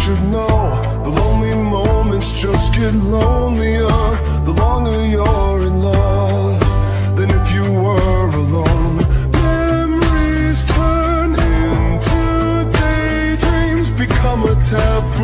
should know, the lonely moments just get lonelier the longer you're in love than if you were alone. Memories turn into daydreams, become a taboo.